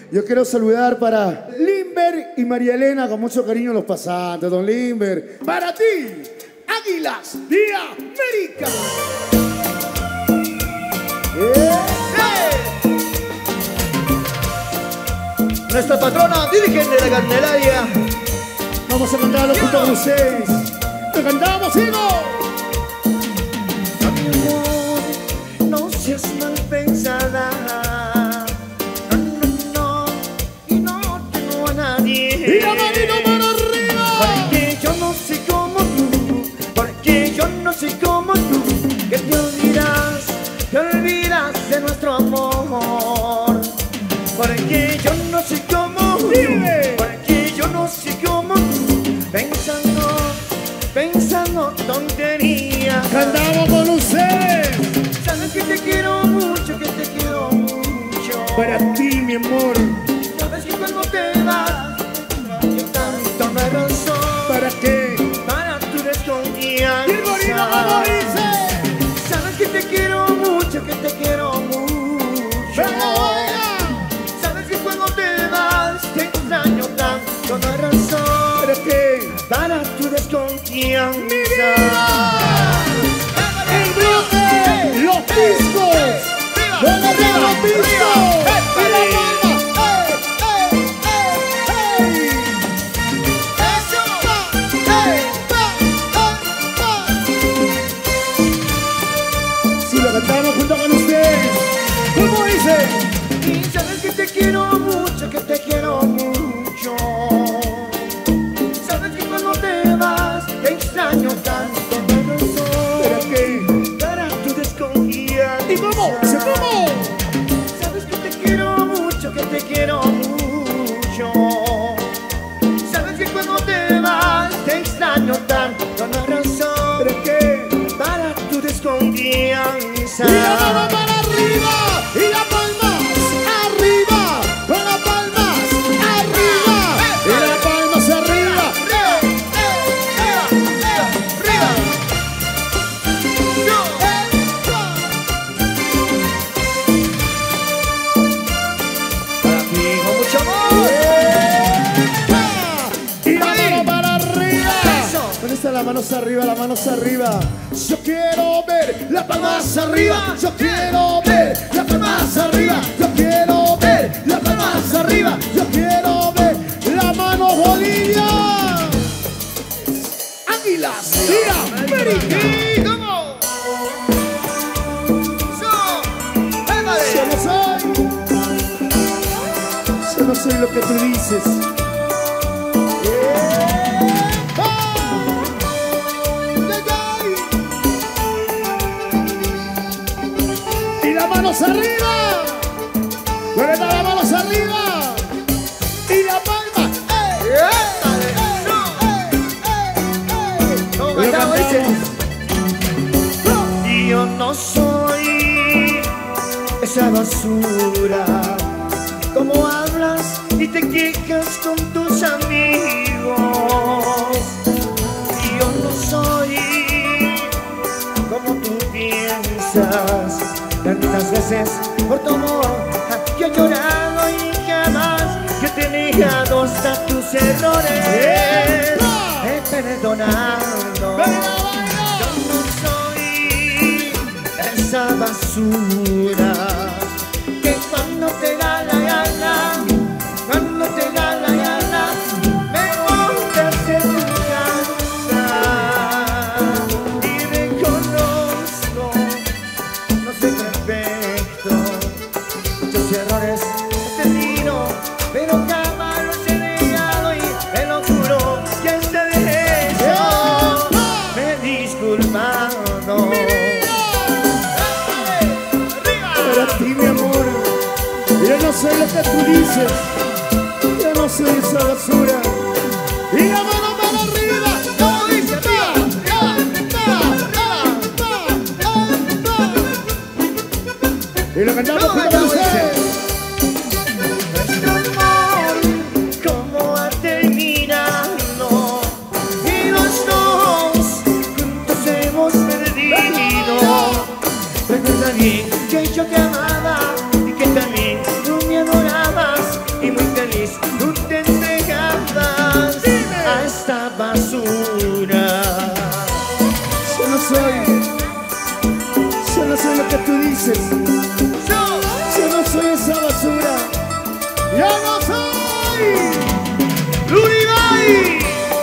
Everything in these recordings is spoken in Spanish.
Yo quiero saludar para Limber y María Elena, con mucho cariño los pasantes, don Limber. Para ti, Águilas de América. Nuestra patrona, dirigente de la Candelaria. Vamos a cantarlo junto con ustedes. ¡Te cantamos, hijo! Mi amor, no seas mal pensada. No, y no tengo a nadie. ¡Y la manito para arriba! Porque yo no soy como tú, porque yo no soy como tú, que te olvidas de nuestro amor. Porque yo no soy como tú, porque yo no soy como tú, pensando tonterías. ¡Cantamos con ustedes! Sabes que te quiero mucho, que te quiero mucho. Para ti, mi amor. Sabes que cuando te vas, yo tanto me razón. ¿Para qué? Para tu desconfianza. ¡Y el gorila como dice! Sabes que te quiero mucho, que te quiero mucho. Sabes que cuando te vas, te extraño tanto, no hay razón. ¿Para qué? Para tu desconfianza. ¡El bloque! ¡Los piscos! ¡Los piscos! ¡Y la palma! Si lo cantamos junto con ustedes, ¿cómo dice? Y sabes que te quiero mucho, que te quiero mucho. Sabes que cuando te vas, te extraño tanto, no hay razón. ¿Para qué? Para tu desconfianza. ¿Y cómo? ¿Se cómo? Sabes que te quiero mucho, que te quiero mucho. Sabes que cuando te vas, te extraño tanto, no hay razón. ¿Para qué? Para tu desconfianza. ¡Y la mano para arriba! ¡Y la palmas arriba! ¡Con las palmas arriba! ¡Y las palmas arriba! Para ti con mucho amor. ¡Y la mano para arriba! Eso. ¿Dónde están las manos arriba? Las manos arriba. Yo quiero ver las palmas arriba. Yo quiero ver las palmas arriba. Yo quiero ver las palmas arriba. Yo quiero ver la mano Bolivia. Águilas de América. ¿Y cómo? Yo no soy. Yo no soy lo que tú dices. Y las manos arriba. ¿Dónde están las manos arriba? Y la palma. Lo cantamos. Yo no soy esa basura. Como hablas y te quejas con tus amigos. Yo no soy como tú piensas. Tantas veces por tu amor yo he llorado y jamás yo te he negado hasta tus errores. He perdonado. Yo no soy esa basura que cuando te da la gana, cuando te da la gana, me montas en tu casa. Y reconozco, no soy perfecto, muchos errores he tenido, pero jamás los he negado y te lo juro que hasta de eso me he disculpado. Para ti, mi amor. Yo no soy lo que tú dices. Yo no soy esa basura. Y la mano para arriba. ¿Cómo dice, arriba? Y lo cantamos junto con ustedes. Nuestro amor, cómo ha terminado, y los dos juntos hemos perdido. Recuerda bien que yo te amaba y que también tú me adorabas. Ya no soy Luribay.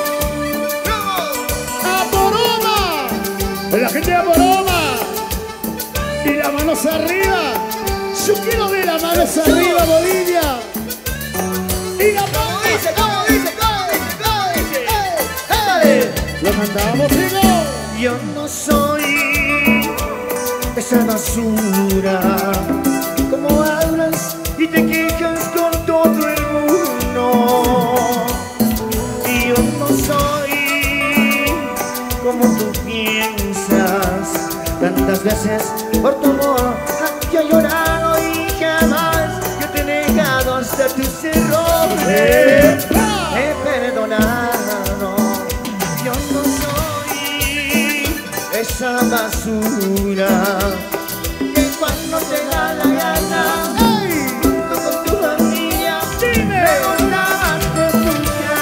Aporoma. La gente de Aporoma. Y las manos arriba. Yo quiero ver las manos arriba, Bolivia. Y la ¿Cómo dice? ¿Cómo dice? ¿Cómo dice? ¿Cómo dice? ¡Dale! lo cantamos, digo. Yo no soy esa basura. Como hablas y te quejas con todo el mundo. Y yo no soy como tú piensas. Tantas veces por tu amor yo he llorado y jamás yo te he negado hasta tus errores. He perdonado. Yo no soy esa basura que cuando te da la gana junto con tu familia preguntabas por tu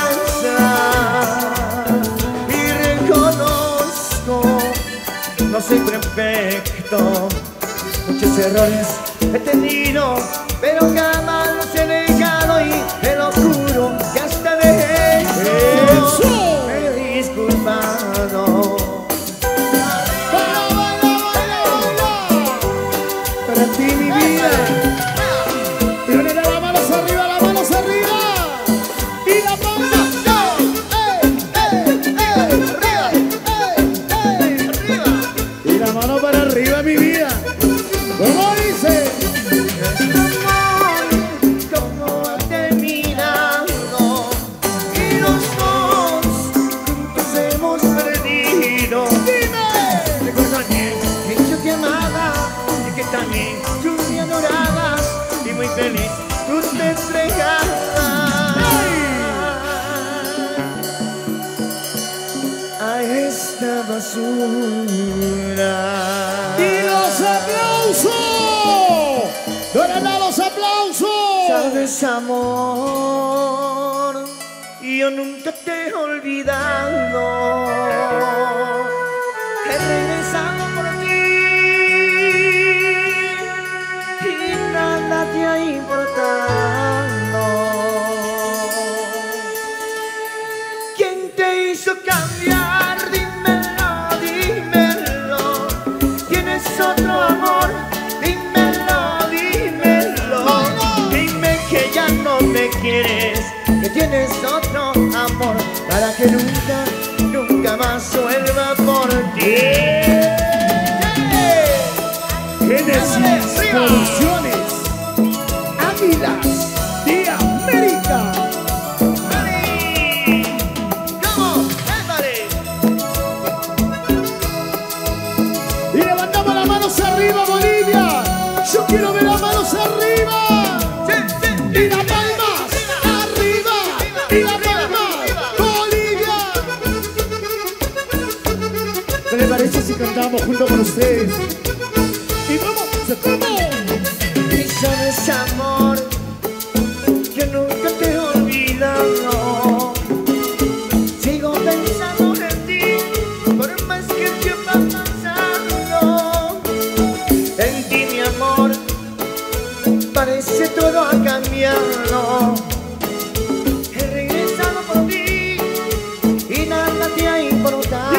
casa. Y reconozco, no soy perfecto, muchos errores he tenido, pero jamás los he negado y te lo juro que hasta de eso me he disculpado. Para ti, mi vida. Y poner las manos arriba, las manos arriba. Y la palma. Y la mano para arriba, mi vida. ¿Cómo dice? Como ha terminado y los dos juntos hemos perdido. Dime. Recuerda bien que yo te amaba y que también tú me adorabas y muy feliz tú te entregabas a esta basura. Y los aplausos. ¿Dónde están los aplausos? Sabes, amor, yo nunca te he olvidado. He regresado por ti y nada te ha importado. ¿Quién te hizo cambiar? Dímelo, dímelo. ¿Tienes otro amor? Dímelo, dímelo. Dime que ya no me quieres, que tienes otro amor para que nunca, nunca más vuelva por ti. Génesis Producciones. Águilas de América. ¡Dale! ¿Cómo? ¡Dale! Y levantamos las manos arriba, Bolivia. Yo quiero ver las manos arriba. Y las palmas arriba. Y las palmas, Bolivia. ¿Qué les parece si cantamos junto con ustedes? Y vamos, Y sabes, amor, que nunca te he olvidado. Sigo pensando en ti, por más que el tiempo ha pasado. En ti, mi amor, parece todo ha cambiado. He regresado por ti y nada te ha importado.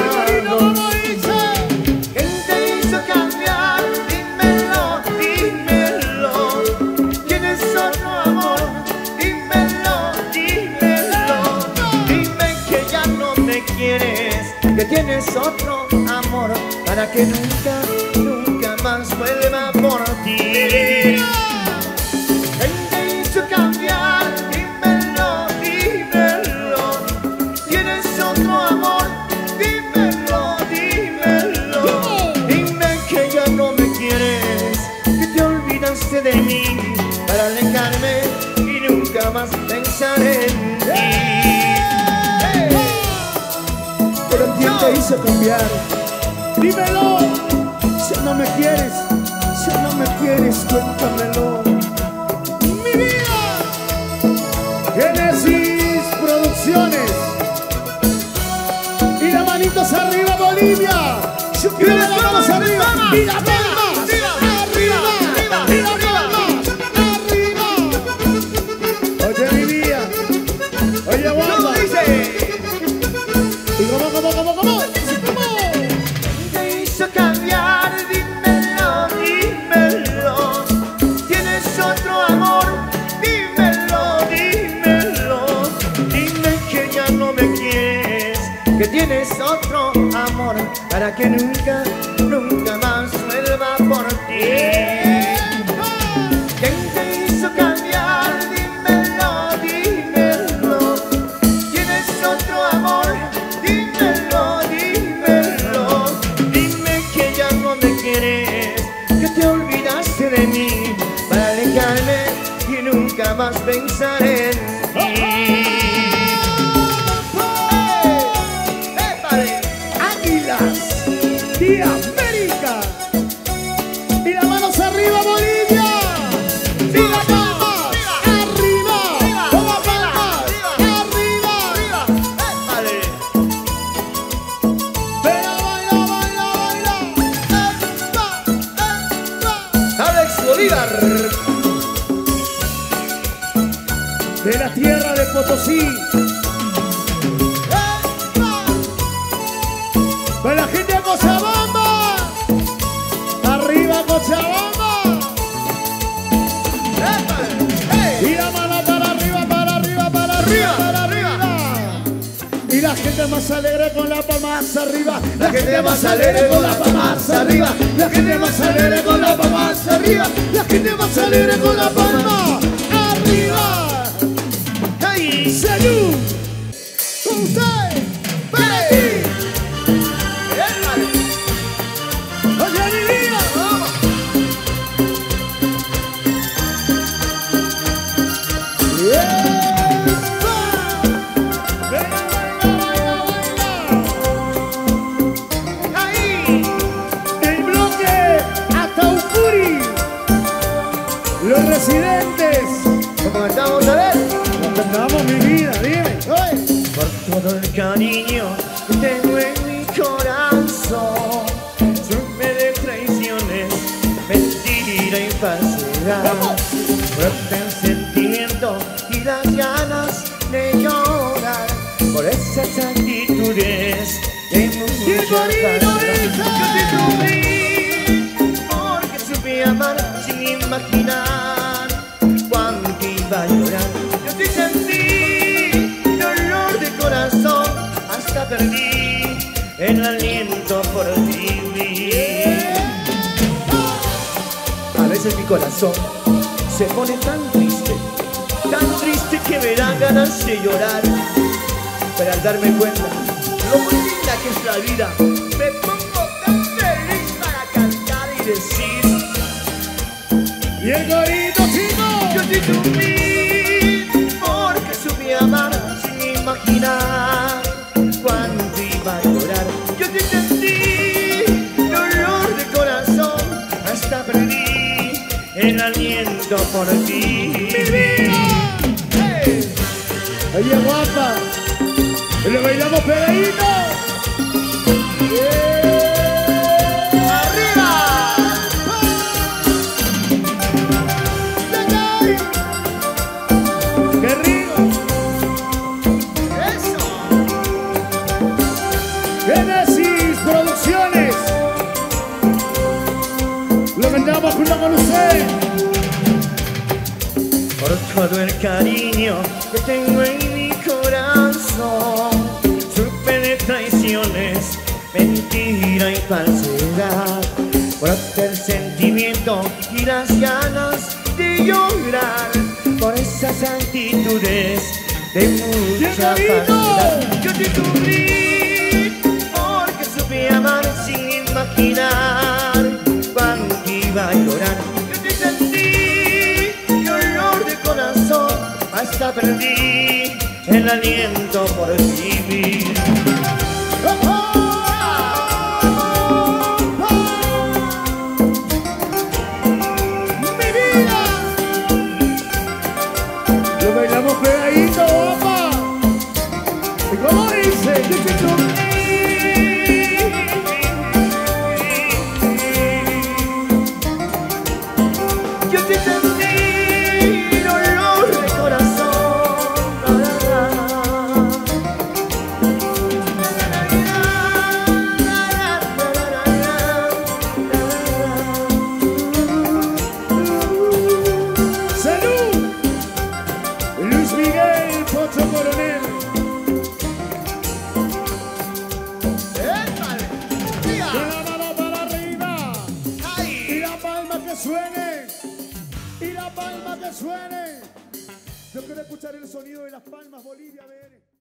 ¿Quién te hizo cambiar? Dímelo, dímelo. ¿Tienes otro amor? Dímelo, dímelo. Dime que ya no me quieres, que tienes otro amor para que nunca, nunca más vuelva por ti. ¿Quién te hizo cambiar? Dímelo, dímelo. ¿Tienes otro amor? Dímelo, dímelo. Dime que ya no me quieres, que te olvidaste de mí para alejarme y nunca más pensar en ti. Pero ¿quién te hizo cambiar? Dímelo. Si no me quieres, si no me quieres, cuéntamelo. Mi vida. Génesis Producciones. Y las manitos arriba, Bolivia. Yo quiero las manos arriba. Y las palmas arriba. Y las palmas arriba. tienes otro amor para que nunca, nunca más vuelva por ti. ¿Quién te hizo cambiar? Dímelo, dímelo. ¿Tienes otro amor? Dímelo, dímelo. Dime que ya no me quieres, que te olvidaste de mí para alejarme y nunca más pensar en ti. Águilas de América. Y las manos arriba, Bolivia. Y las palmas arriba. Con las palmas arriba. Baila, baila, baila, baila. Alex Bolívar, De la tierra de Potosí. Para la gente de Cochabamba. Arriba, Cochabamba. Y la mano para arriba, para arriba, para arriba, para arriba. Y la gente más alegre con la palma más arriba. La gente más alegre con la palma más arriba. La gente más alegre con la palma más arriba. La gente más alegre con la palma arriba. ¡Salud! ¡Con usted! ¡Para ti! ¡Oye, mi vida! El bloque Ataupuri. Los residentes. ¿cómo estamos a ver? Cantamos mi vida, dime. ¡Oye! Por todo el cariño que tengo en mi corazón, supe de traiciones, mentira y falsedad, fuerte el sentimiento y las ganas de llorar por esas actitudes de mucha falsedad. Yo te sufrí porque supe amar sin imaginar cuánto iba a llorar. Yo te sentí dolor de corazón, hasta perdí el aliento por vivir. A veces mi corazón se pone tan triste que me dan ganas de llorar. Pero al darme cuenta lo muy linda que es la vida, me pongo tan feliz para cantar y decir: Y el gorito chico. yo te sufrí porque supe amar sin imaginar cuánto iba a llorar. Yo te sentí dolor de corazón, hasta perdí el aliento por ti. ¡Mi vida! ¡Hey! Oye, guapa. Y le bailamos pegadito. ¡Arriba! ¡Qué rico! ¡Eso! Genesis Producciones. Lo cantamos junto con usted. Por todo el cariño que tengo en mi corazón, supe de traiciones, mentira y falsedad, fuerte el sentimiento y las ganas de llorar por esas actitudes de mucha falsedad. Yo te sufrí porque supe amar sin imaginar cuánto iba a llorar. Yo te sentí dolor de corazón, hasta perdí el aliento por vivir. ¡Mi vida! Lo bailamos pegadito, guapa. ¿Y cómo dice? Yo te sentí dolor de corazón. ¡Salud! Luis Miguel, Pocho Coronel. que suene. Y la palma que suene. Yo quiero escuchar el sonido de las palmas, Bolivia, ve.